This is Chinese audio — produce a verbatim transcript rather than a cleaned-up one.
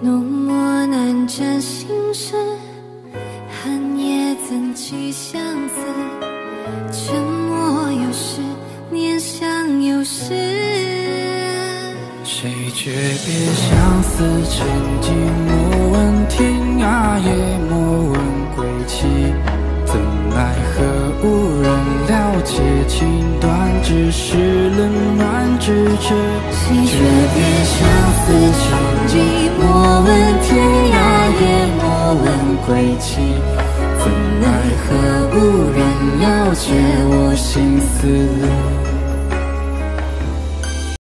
浓墨难沾心事，寒夜怎寄相思？沉默有时，念想有时。 谁诀别相思成寂，莫问天涯也莫问归期。怎奈何无人了解，情断只是冷暖知觉。 谁诀别相思成寂，莫问天涯也莫问归期。怎奈何无人了解我心思。